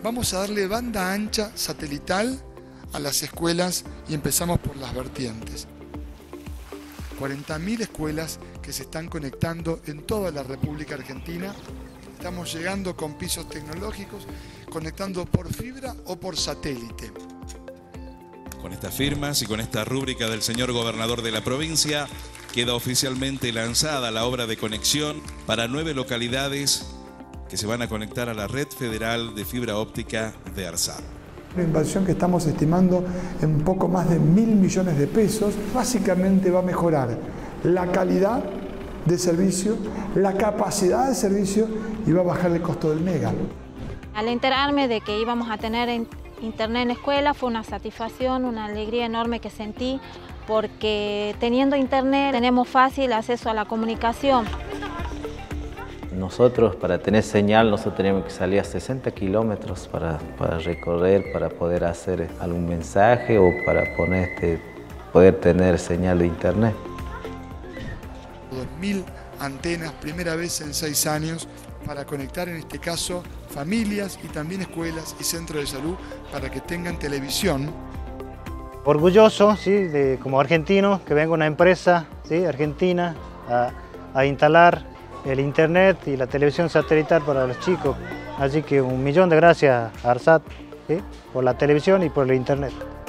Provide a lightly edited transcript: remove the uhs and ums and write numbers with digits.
Vamos a darle banda ancha satelital a las escuelas y empezamos por las vertientes. 40.000 escuelas que se están conectando en toda la República Argentina. Estamos llegando con pisos tecnológicos, conectando por fibra o por satélite. Con estas firmas y con esta rúbrica del señor gobernador de la provincia, queda oficialmente lanzada la obra de conexión para 9 localidades que se van a conectar a la red federal de fibra óptica de ARSAT. Una inversión que estamos estimando en poco más de 1.000 millones de pesos. Básicamente va a mejorar la calidad de servicio, la capacidad de servicio y va a bajar el costo del mega. Al enterarme de que íbamos a tener internet en la escuela fue una satisfacción, una alegría enorme que sentí, porque teniendo internet tenemos fácil acceso a la comunicación. Nosotros, para tener señal, nosotros tenemos que salir a 60 kilómetros para recorrer, para poder hacer algún mensaje o para poder tener señal de internet. 2.000 antenas, primera vez en 6 años, para conectar en este caso familias y también escuelas y centros de salud para que tengan televisión. Orgulloso, ¿sí?, como argentino, que venga una empresa, ¿sí?, argentina a instalar el internet y la televisión satelital para los chicos. Así que 1.000.000 de gracias a ARSAT, ¿sí?, por la televisión y por el internet.